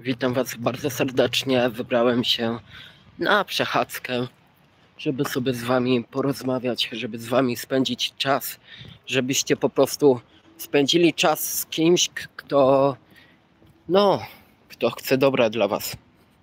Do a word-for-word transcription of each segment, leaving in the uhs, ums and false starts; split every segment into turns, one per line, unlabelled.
Witam Was bardzo serdecznie. Wybrałem się na przechadzkę, żeby sobie z Wami porozmawiać, żeby z Wami spędzić czas, żebyście po prostu spędzili czas z kimś, kto, no, kto chce dobra dla Was.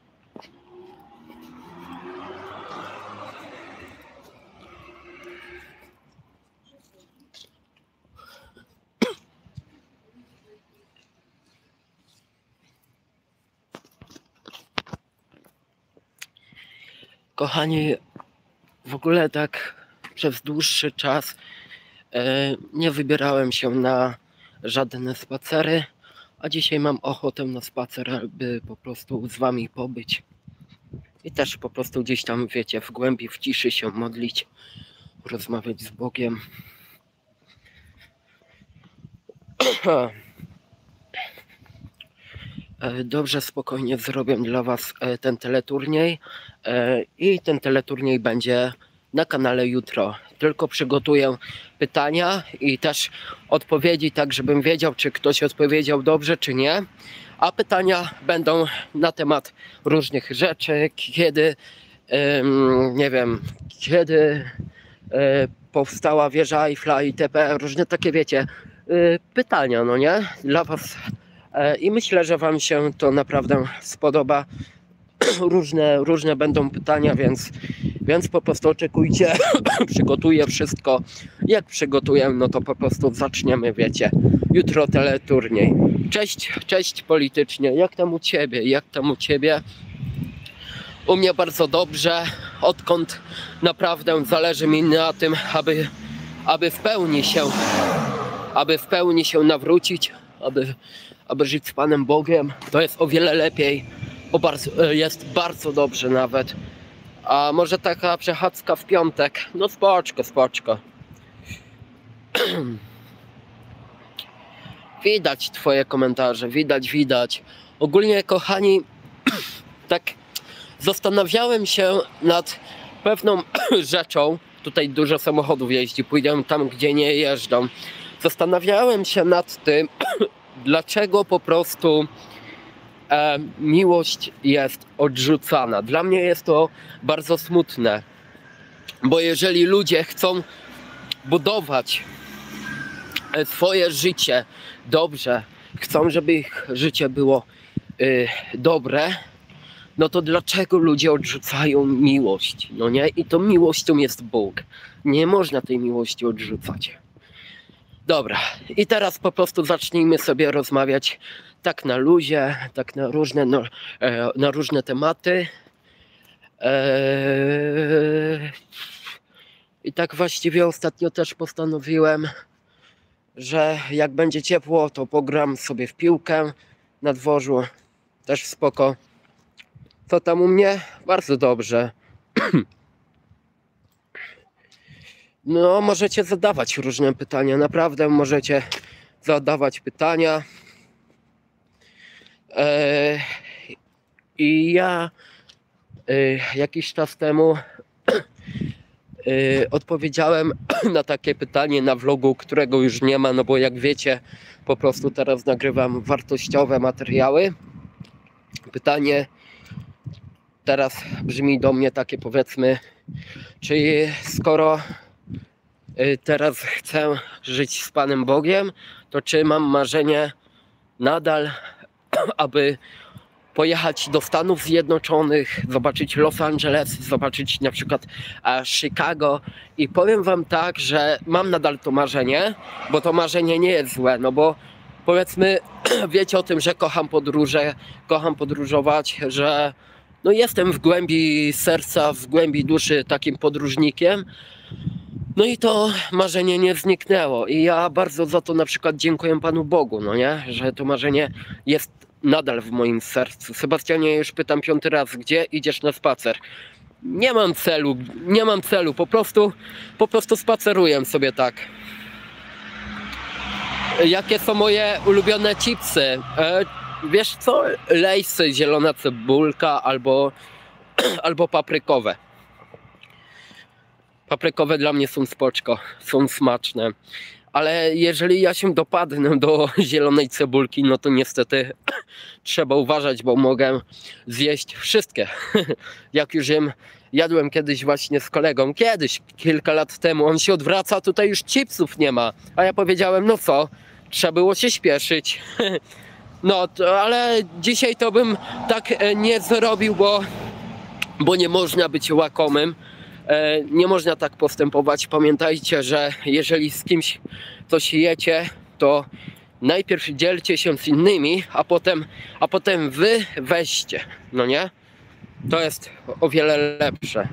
Kochani, w ogóle tak przez dłuższy czas e, nie wybierałem się na żadne spacery, a dzisiaj mam ochotę na spacer, by po prostu z Wami pobyć i też po prostu gdzieś tam, wiecie, w głębi, w ciszy się modlić, rozmawiać z Bogiem. Dobrze, spokojnie zrobię dla Was ten teleturniej i ten teleturniej będzie na kanale jutro. Tylko przygotuję pytania i też odpowiedzi, tak żebym wiedział, czy ktoś odpowiedział dobrze, czy nie. A pytania będą na temat różnych rzeczy, kiedy, nie wiem, kiedy powstała wieża Eiffla itp. Różne takie, wiecie, pytania, no nie? Dla Was. I myślę, że Wam się to naprawdę spodoba. Różne, różne będą pytania, więc, więc po prostu oczekujcie. Przygotuję wszystko. Jak przygotuję, no to po prostu zaczniemy, wiecie. Jutro teleturniej. Cześć, cześć politycznie. Jak tam u Ciebie? Jak tam u Ciebie? U mnie bardzo dobrze. Odkąd naprawdę zależy mi na tym, aby, aby w pełni się, aby w pełni się nawrócić, aby aby żyć z Panem Bogiem, to jest o wiele lepiej, o bardzo, jest bardzo dobrze nawet. A może taka przechadzka w piątek? No spoczko, spoczko. Widać Twoje komentarze, widać, widać. Ogólnie, kochani, tak zastanawiałem się nad pewną rzeczą. Tutaj dużo samochodów jeździ, pójdę tam, gdzie nie jeżdżą. Zastanawiałem się nad tym, dlaczego po prostu e, miłość jest odrzucana. Dla mnie jest to bardzo smutne, bo jeżeli ludzie chcą budować swoje życie dobrze, chcą, żeby ich życie było y, dobre, no to dlaczego ludzie odrzucają miłość? No nie? I tą miłością jest Bóg. Nie można tej miłości odrzucać. Dobra, i teraz po prostu zacznijmy sobie rozmawiać tak na luzie, tak na różne, no, e, na różne tematy. Eee, I tak właściwie ostatnio też postanowiłem, że jak będzie ciepło, to pogram sobie w piłkę na dworzu. Też spoko. Co tam u mnie? Bardzo dobrze. No, możecie zadawać różne pytania, naprawdę możecie zadawać pytania. Eee, I ja e, jakiś czas temu e, odpowiedziałem na takie pytanie na vlogu, którego już nie ma, no bo jak wiecie, po prostu teraz nagrywam wartościowe materiały. Pytanie teraz brzmi do mnie takie, powiedzmy, czy skoro teraz chcę żyć z Panem Bogiem, to czy mam marzenie nadal, aby pojechać do Stanów Zjednoczonych, zobaczyć Los Angeles, zobaczyć na przykład Chicago. I powiem Wam tak, że mam nadal to marzenie, bo to marzenie nie jest złe, no bo powiedzmy, wiecie o tym, że kocham podróże, kocham podróżować, że no jestem w głębi serca, w głębi duszy takim podróżnikiem. No i to marzenie nie zniknęło i ja bardzo za to na przykład dziękuję Panu Bogu, no nie, że to marzenie jest nadal w moim sercu. Sebastianie, już pytam piąty raz, gdzie idziesz na spacer? Nie mam celu, nie mam celu, po prostu, po prostu spaceruję sobie tak. Jakie są moje ulubione chipsy? E, wiesz co? Lejsy, zielona cebulka albo, albo paprykowe. Paprykowe dla mnie są spoczko, są smaczne. ale jeżeli ja się dopadnę do zielonej cebulki, no to niestety trzeba uważać, bo mogę zjeść wszystkie. Jak już jem, jadłem kiedyś właśnie z kolegą, kiedyś, kilka lat temu, on się odwraca, tutaj już chipsów nie ma, a ja powiedziałem, no co, trzeba było się śpieszyć. No, to, ale dzisiaj to bym tak nie zrobił, bo, bo nie można być łakomym. Nie można tak postępować. Pamiętajcie, że jeżeli z kimś coś jecie, to najpierw dzielcie się z innymi, a potem, a potem wy weźcie. No nie? To jest o wiele lepsze.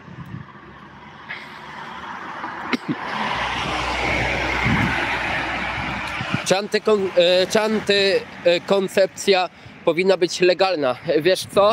Czy, antykon, czy antykoncepcja powinna być legalna? Wiesz co?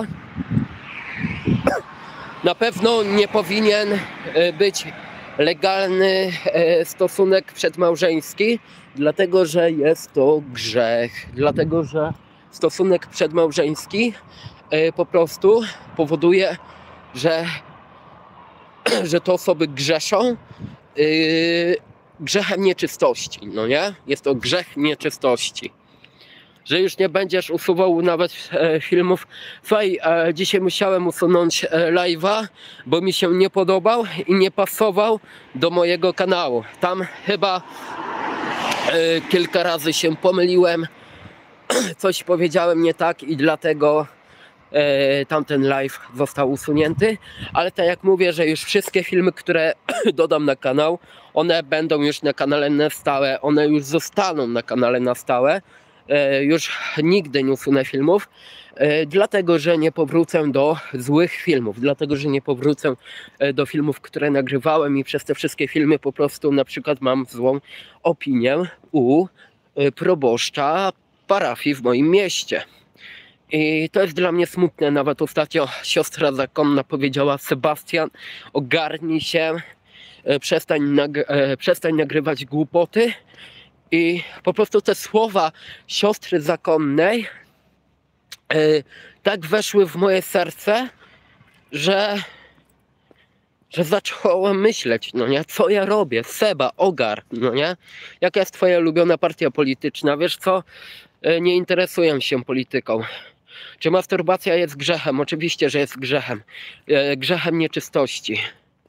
Na pewno nie powinien być legalny stosunek przedmałżeński, dlatego że jest to grzech. Dlatego że stosunek przedmałżeński po prostu powoduje, że, że te osoby grzeszą grzechem nieczystości, no nie? Jest to grzech nieczystości. Że już nie będziesz usuwał nawet e, filmów. Słuchaj, e, dzisiaj musiałem usunąć e, live'a, bo mi się nie podobał i nie pasował do mojego kanału. Tam chyba e, kilka razy się pomyliłem, coś powiedziałem nie tak i dlatego e, tamten live został usunięty. Ale tak jak mówię, że już wszystkie filmy, które dodam na kanał, one będą już na kanale na stałe, one już zostaną na kanale na stałe. Już nigdy nie usunę filmów, dlatego że nie powrócę do złych filmów, dlatego że nie powrócę do filmów, które nagrywałem i przez te wszystkie filmy po prostu na przykład mam złą opinię u proboszcza parafii w moim mieście. I to jest dla mnie smutne. Nawet ostatnio siostra zakonna powiedziała: Sebastian, ogarnij się, przestań, nag przestań nagrywać głupoty. I po prostu te słowa siostry zakonnej yy, tak weszły w moje serce, że, że zacząłem myśleć, no nie, co ja robię, Seba, ogar, no nie, jaka jest twoja ulubiona partia polityczna, wiesz co, yy, nie interesuję się polityką. Czy masturbacja jest grzechem? Oczywiście, że jest grzechem, yy, grzechem nieczystości.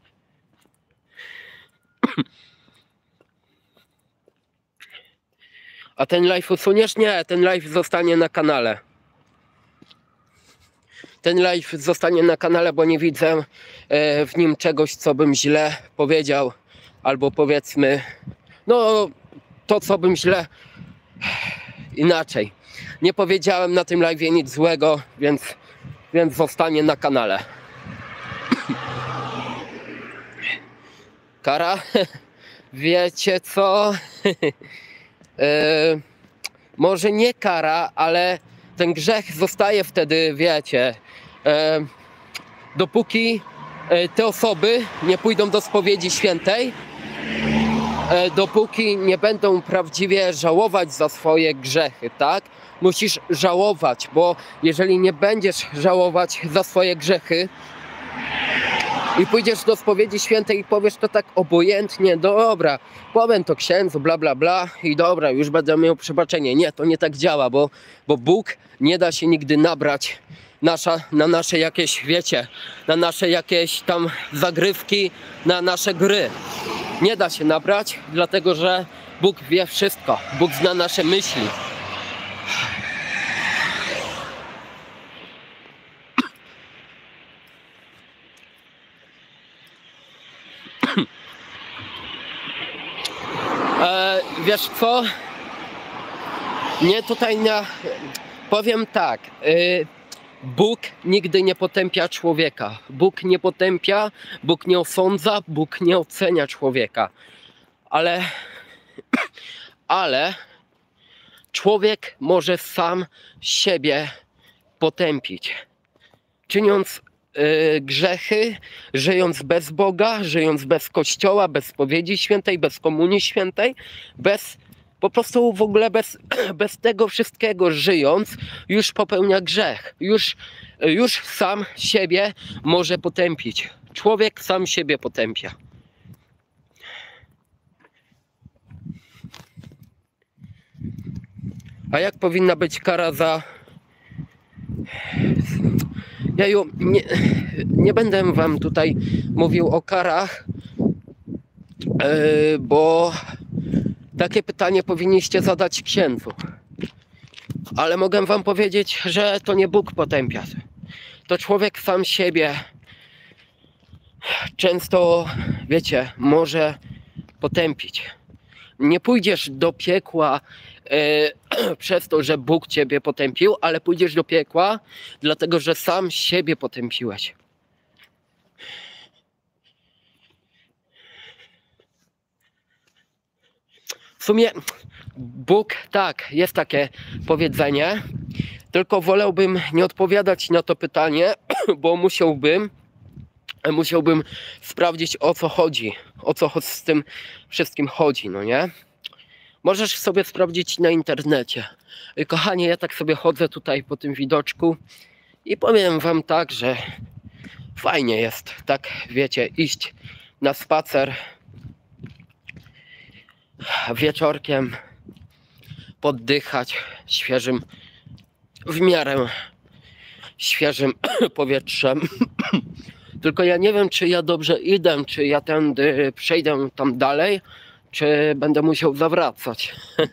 A ten live usuniesz? Nie, ten live zostanie na kanale. Ten live zostanie na kanale, bo nie widzę w nim czegoś, co bym źle powiedział. Albo powiedzmy, no to co bym źle inaczej. Nie powiedziałem na tym live nic złego, więc, więc zostanie na kanale. Kara? Wiecie co? Yy, może nie kara, ale ten grzech zostaje wtedy, wiecie, yy, dopóki yy, te osoby nie pójdą do spowiedzi świętej, yy, dopóki nie będą prawdziwie żałować za swoje grzechy, tak? Musisz żałować, bo jeżeli nie będziesz żałować za swoje grzechy i pójdziesz do spowiedzi świętej i powiesz to tak obojętnie, dobra, powiem to księdzu, bla bla bla i dobra, już będę miał przebaczenie. Nie, to nie tak działa, bo, bo Bóg nie da się nigdy nabrać nasza, na nasze jakieś, wiecie, na nasze jakieś tam zagrywki, na nasze gry. Nie da się nabrać, dlatego że Bóg wie wszystko. Bóg zna nasze myśli. E, wiesz co? Nie tutaj na... Powiem tak. Y, Bóg nigdy nie potępia człowieka. Bóg nie potępia, Bóg nie osądza, Bóg nie ocenia człowieka. Ale... Ale... Człowiek może sam siebie potępić. Czyniąc y, grzechy, żyjąc bez Boga, żyjąc bez Kościoła, bez spowiedzi świętej, bez komunii świętej, bez, po prostu w ogóle bez, bez tego wszystkiego żyjąc, już popełnia grzech. Już, już sam siebie może potępić. Człowiek sam siebie potępia. A jak powinna być kara za... Jaju, nie, nie będę wam tutaj mówił o karach, yy, bo takie pytanie powinniście zadać księdzu. Ale mogę wam powiedzieć, że to nie Bóg potępia. To człowiek sam siebie często, wiecie, może potępić. Nie pójdziesz do piekła yy, przez to, że Bóg ciebie potępił, ale pójdziesz do piekła, dlatego że sam siebie potępiłeś. W sumie Bóg, tak, jest takie powiedzenie, tylko wolałbym nie odpowiadać na to pytanie, bo musiałbym musiałbym sprawdzić, o co chodzi, o co z tym wszystkim chodzi, no nie? Możesz sobie sprawdzić na internecie. Kochanie, ja tak sobie chodzę tutaj po tym widoczku i powiem wam tak, że fajnie jest, tak wiecie, iść na spacer wieczorkiem, poddychać świeżym, w miarę świeżym powietrzem. Tylko ja nie wiem, czy ja dobrze idę, czy ja tędy przejdę tam dalej, czy będę musiał zawracać.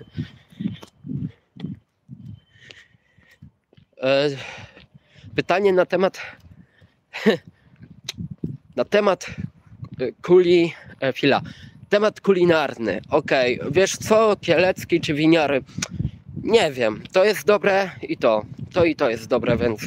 Pytanie na temat na temat kuli, chwila, temat kulinarny. Okej, okay. Wiesz co, kielecki czy winiary? Nie wiem, to jest dobre i to, to i to jest dobre, więc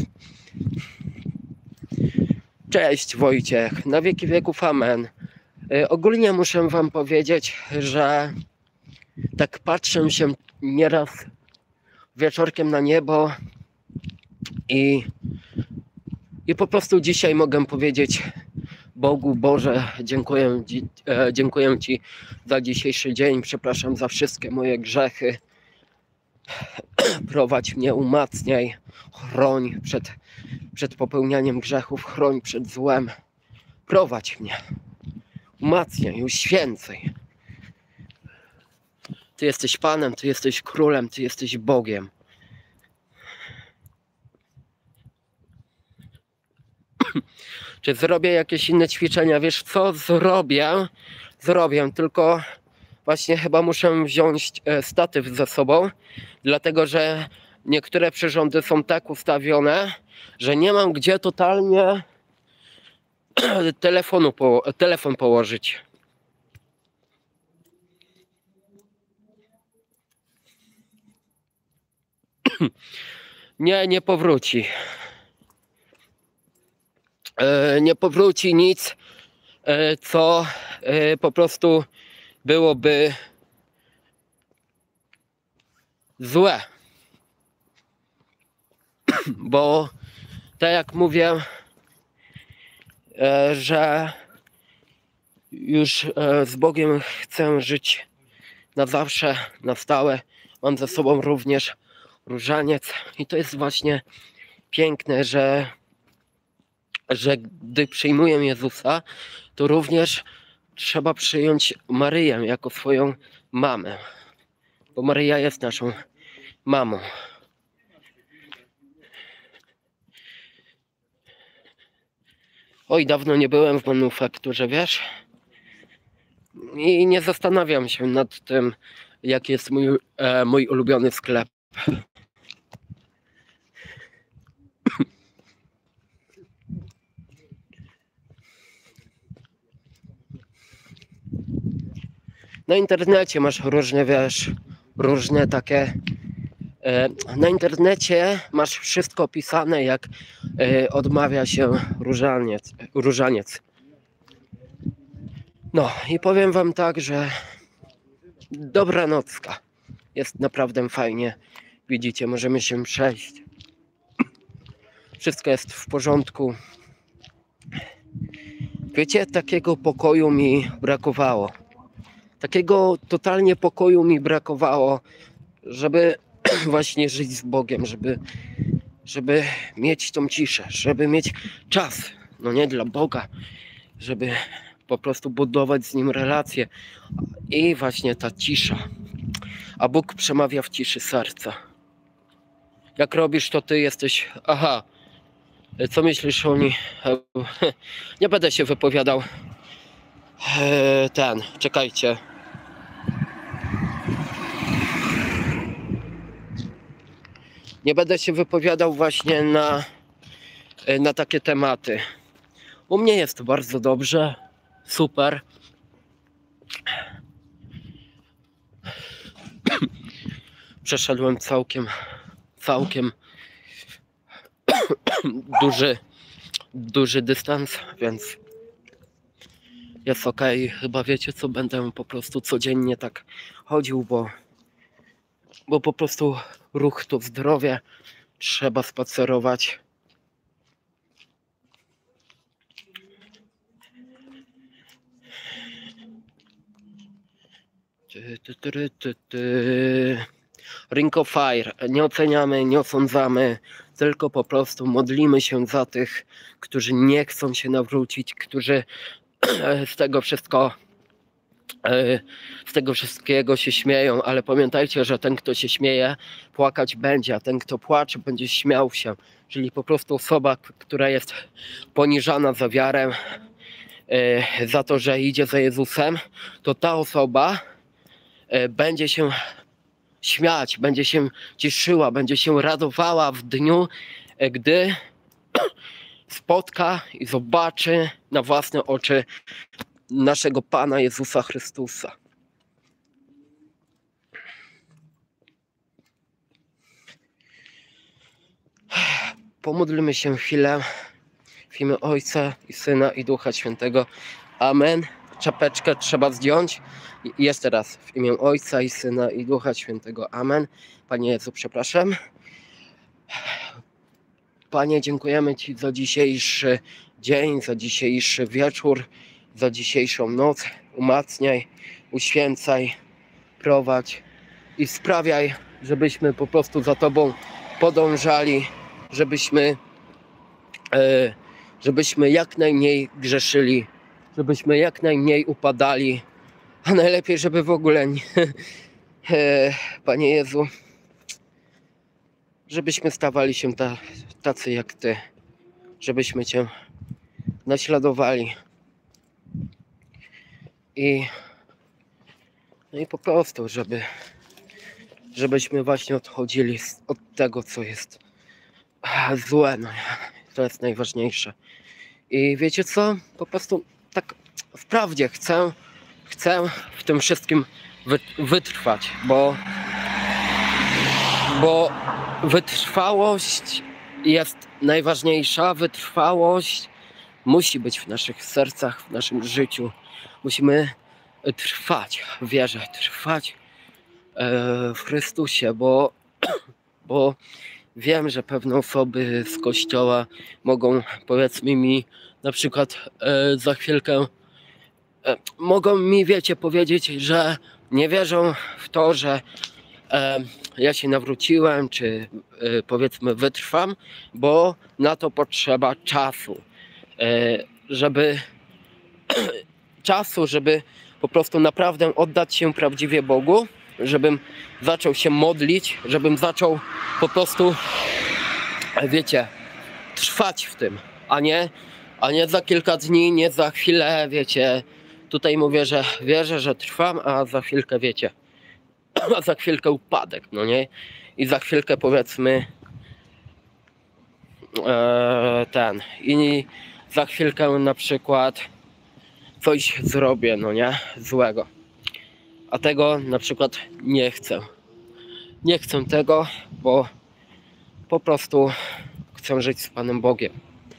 cześć Wojciech, na wieki wieków amen. Yy, ogólnie muszę wam powiedzieć, że tak patrzę się nieraz wieczorkiem na niebo i, i po prostu dzisiaj mogę powiedzieć Bogu, Boże, dziękuję, e, dziękuję Ci za dzisiejszy dzień, przepraszam za wszystkie moje grzechy. Prowadź mnie, umacniaj, chroń przed, przed popełnianiem grzechów, chroń przed złem. Prowadź mnie, umacniaj, uświęcaj. Ty jesteś Panem, Ty jesteś Królem, Ty jesteś Bogiem. Czy zrobię jakieś inne ćwiczenia? Wiesz co? Zrobię. Zrobię, tylko właśnie chyba muszę wziąć statyw ze sobą, dlatego że niektóre przyrządy są tak ustawione, że nie mam gdzie totalnie telefonu po, telefon położyć. Nie, nie powróci. Nie powróci nic, co po prostu byłoby złe. Bo tak jak mówię, że już z Bogiem chcę żyć na zawsze, na stałe. Mam ze sobą również różaniec i to jest właśnie piękne, że że gdy przyjmuję Jezusa, to również trzeba przyjąć Maryję jako swoją mamę, bo Maryja jest naszą mamą. Oj, dawno nie byłem w manufakturze, wiesz? I nie zastanawiam się nad tym, jaki jest mój, e, mój ulubiony sklep. Na internecie masz różne, wiesz, różne takie... E, na internecie masz wszystko opisane, jak e, odmawia się różaniec, różaniec. No i powiem wam tak, że dobranocka. Jest naprawdę fajnie. Widzicie, możemy się przejść. Wszystko jest w porządku. Wiecie, takiego pokoju mi brakowało. Takiego totalnie pokoju mi brakowało, żeby właśnie żyć z Bogiem, żeby, żeby mieć tą ciszę, żeby mieć czas, no nie dla Boga, żeby po prostu budować z Nim relacje i właśnie ta cisza. A Bóg przemawia w ciszy serca. Jak robisz, to ty jesteś... Aha. Co myślisz o niej? Nie będę się wypowiadał. Ten, czekajcie. Nie będę się wypowiadał właśnie na, na takie tematy. U mnie jest bardzo dobrze. Super. Przeszedłem całkiem, całkiem duży, duży dystans, więc jest ok. Chyba wiecie co, będę po prostu codziennie tak chodził, bo, bo po prostu ruch to zdrowie. Trzeba spacerować. Ty, ty, ty, ty, ty. Ring of Fire. Nie oceniamy, nie osądzamy, tylko po prostu modlimy się za tych, którzy nie chcą się nawrócić, którzy z tego wszystko, z tego wszystkiego się śmieją, ale pamiętajcie, że ten, kto się śmieje, płakać będzie, a ten, kto płacze, będzie śmiał się. Czyli po prostu osoba, która jest poniżana za wiarę, za to, że idzie za Jezusem, to ta osoba będzie się śmiać, będzie się cieszyła, będzie się radowała w dniu, gdy spotka i zobaczy na własne oczy naszego Pana Jezusa Chrystusa. Pomódlmy się chwilę w imię Ojca i Syna i Ducha Świętego. Amen. Czapeczkę trzeba zdjąć. I jeszcze raz w imię Ojca i Syna i Ducha Świętego. Amen. Panie Jezu, przepraszam. Panie, dziękujemy Ci za dzisiejszy dzień, za dzisiejszy wieczór, za dzisiejszą noc. Umacniaj, uświęcaj, prowadź i sprawiaj, żebyśmy po prostu za Tobą podążali, żebyśmy, e, żebyśmy jak najmniej grzeszyli, żebyśmy jak najmniej upadali, a najlepiej, żeby w ogóle nie, e, Panie Jezu, żebyśmy stawali się ta, tacy jak Ty, żebyśmy Cię naśladowali i, no i po prostu, żeby, żebyśmy właśnie odchodzili od tego, co jest złe, no, to jest najważniejsze. I wiecie co? Po prostu tak wprawdzie chcę, chcę w tym wszystkim wytrwać, bo, bo wytrwałość jest najważniejsza. Wytrwałość musi być w naszych sercach, w naszym życiu. Musimy trwać w wierze, trwać w Chrystusie, bo, bo wiem, że pewne osoby z kościoła mogą, powiedzmy mi, na przykład e, za chwilkę e, mogą mi, wiecie, powiedzieć, że nie wierzą w to, że e, ja się nawróciłem, czy e, powiedzmy wytrwam, bo na to potrzeba czasu, e, żeby czasu, żeby po prostu naprawdę oddać się prawdziwie Bogu, żebym zaczął się modlić, żebym zaczął po prostu, wiecie, trwać w tym, a nie, a nie za kilka dni, nie za chwilę, wiecie. Tutaj mówię, że wierzę, że trwam, a za chwilkę, wiecie, a za chwilkę upadek, no nie? I za chwilkę, powiedzmy, e, ten, i za chwilkę na przykład coś zrobię, no nie? Złego. A tego na przykład nie chcę. Nie chcę tego, bo po prostu chcę żyć z Panem Bogiem.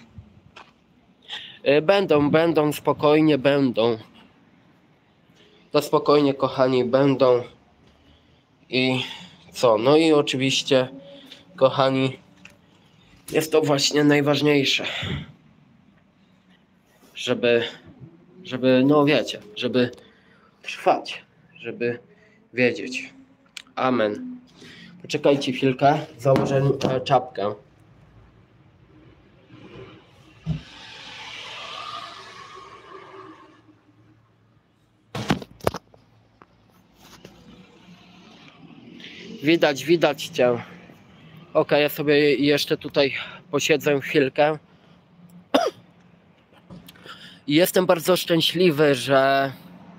Będą, będą, spokojnie będą. To spokojnie, kochani, będą. I co? No i oczywiście, kochani, jest to właśnie najważniejsze. Żeby, żeby, no wiecie, żeby trwać, żeby wiedzieć. Amen. Poczekajcie chwilkę, założę czapkę. Widać, widać Cię. Ok, ja sobie jeszcze tutaj posiedzę chwilkę. I jestem bardzo szczęśliwy, że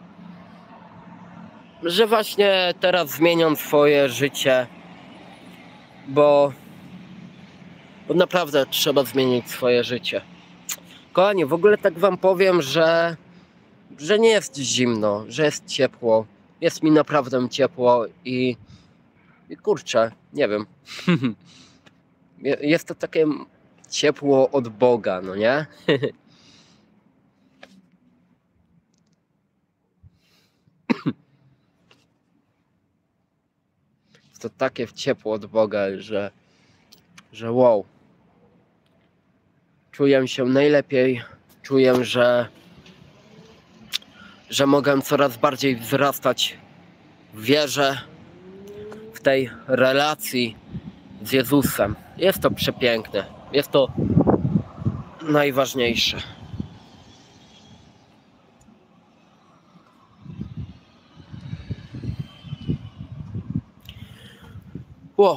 że właśnie teraz zmieniam swoje życie, bo, bo naprawdę trzeba zmienić swoje życie. Kochani, w ogóle tak wam powiem, że że nie jest zimno, że jest ciepło. Jest mi naprawdę ciepło i, i kurczę, nie wiem. Jest to takie ciepło od Boga, no nie? Jest to takie ciepło od Boga, że, że wow. Czuję się najlepiej, czuję, że, że mogę coraz bardziej wzrastać w wierze, w tej relacji z Jezusem. Jest to przepiękne, jest to najważniejsze. Wow.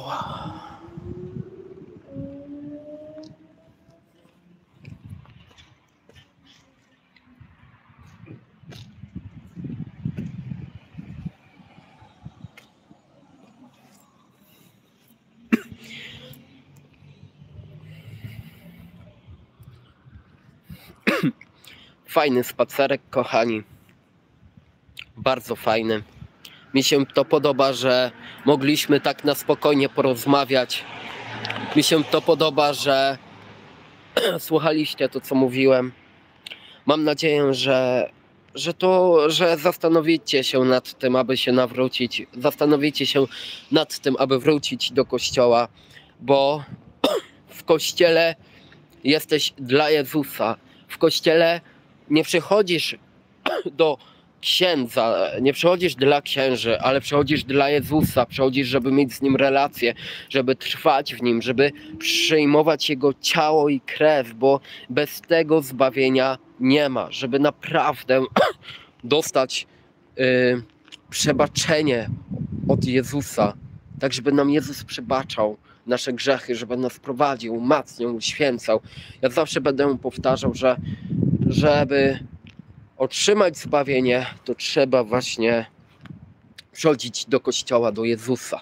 Fajny spacerek, kochani. Bardzo fajny. Mi się to podoba, że mogliśmy tak na spokojnie porozmawiać. Mi się to podoba, że słuchaliście to, co mówiłem. Mam nadzieję, że, że to, że zastanowicie się nad tym, aby się nawrócić. Zastanowicie się nad tym, aby wrócić do Kościoła, bo w Kościele jesteś dla Jezusa. W Kościele nie przychodzisz do księdza, nie przychodzisz dla księży, ale przychodzisz dla Jezusa, przychodzisz, żeby mieć z Nim relację, żeby trwać w Nim, żeby przyjmować Jego ciało i krew, bo bez tego zbawienia nie ma, żeby naprawdę dostać yy, przebaczenie od Jezusa, tak żeby nam Jezus przebaczał nasze grzechy, żeby nas prowadził, umacniał, uświęcał. Ja zawsze będę powtarzał, że żeby otrzymać zbawienie, to trzeba właśnie przychodzić do Kościoła, do Jezusa.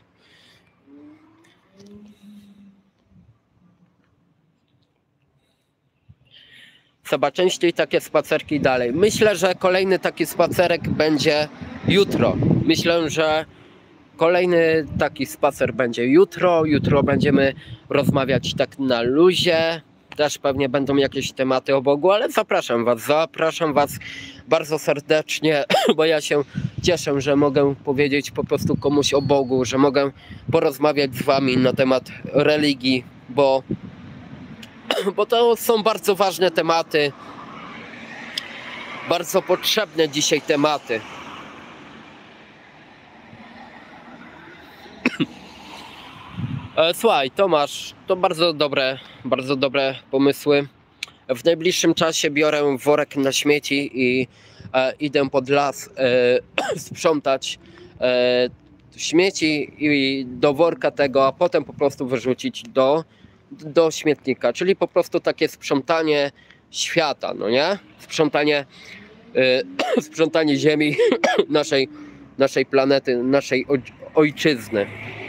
Trzeba częściej takie spacerki dalej. Myślę, że kolejny taki spacerek będzie jutro. Myślę, że kolejny taki spacer będzie jutro. Jutro będziemy rozmawiać tak na luzie. Też pewnie będą jakieś tematy o Bogu, ale zapraszam was, zapraszam was bardzo serdecznie, bo ja się cieszę, że mogę powiedzieć po prostu komuś o Bogu, że mogę porozmawiać z wami na temat religii, bo, bo to są bardzo ważne tematy, bardzo potrzebne dzisiaj tematy. Słuchaj, Tomasz, to bardzo dobre, bardzo dobre pomysły. W najbliższym czasie biorę worek na śmieci i e, idę pod las e, sprzątać e, śmieci i do worka tego, a potem po prostu wyrzucić do, do śmietnika. Czyli po prostu takie sprzątanie świata, no nie? Sprzątanie, e, sprzątanie ziemi, naszej, naszej planety, naszej ojczyzny.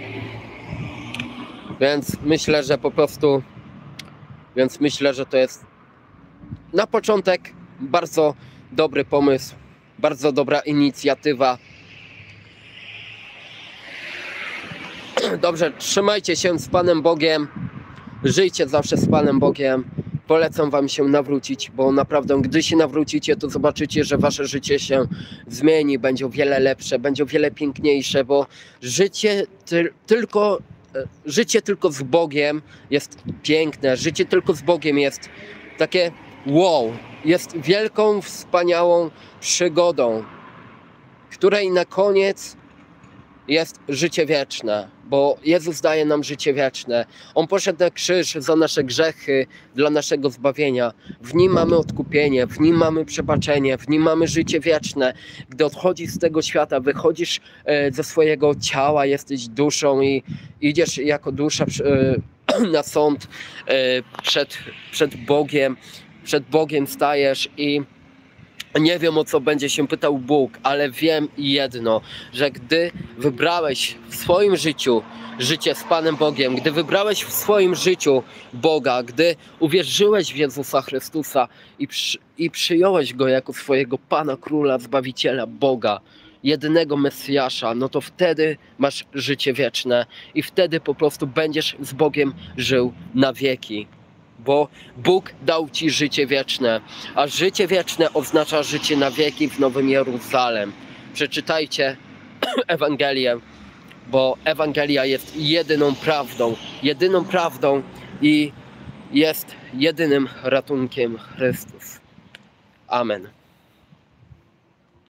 Więc myślę, że po prostu, więc myślę, że to jest na początek bardzo dobry pomysł, bardzo dobra inicjatywa. Dobrze, trzymajcie się z Panem Bogiem, żyjcie zawsze z Panem Bogiem. Polecam wam się nawrócić, bo naprawdę gdy się nawrócicie, to zobaczycie, że wasze życie się zmieni, będzie o wiele lepsze, będzie o wiele piękniejsze, bo życie ty tylko Życie tylko z Bogiem jest piękne, życie tylko z Bogiem jest takie wow, jest wielką, wspaniałą przygodą, której na koniec jest życie wieczne. bo Jezus daje nam życie wieczne. On poszedł na krzyż za nasze grzechy, dla naszego zbawienia. W Nim mamy odkupienie, w Nim mamy przebaczenie, w Nim mamy życie wieczne. Gdy odchodzisz z tego świata, wychodzisz ze swojego ciała, jesteś duszą i idziesz jako dusza na sąd przed, przed Bogiem. Przed Bogiem stajesz i nie wiem, o co będzie się pytał Bóg, ale wiem jedno, że gdy wybrałeś w swoim życiu życie z Panem Bogiem, gdy wybrałeś w swoim życiu Boga, gdy uwierzyłeś w Jezusa Chrystusa i, przy, i przyjąłeś Go jako swojego Pana, Króla, Zbawiciela, Boga, jedynego Mesjasza, no to wtedy masz życie wieczne i wtedy po prostu będziesz z Bogiem żył na wieki. Bo Bóg dał ci życie wieczne, a życie wieczne oznacza życie na wieki w Nowym Jeruzalem. Przeczytajcie Ewangelię, bo Ewangelia jest jedyną prawdą, jedyną prawdą i jest jedynym ratunkiem Chrystus. Amen.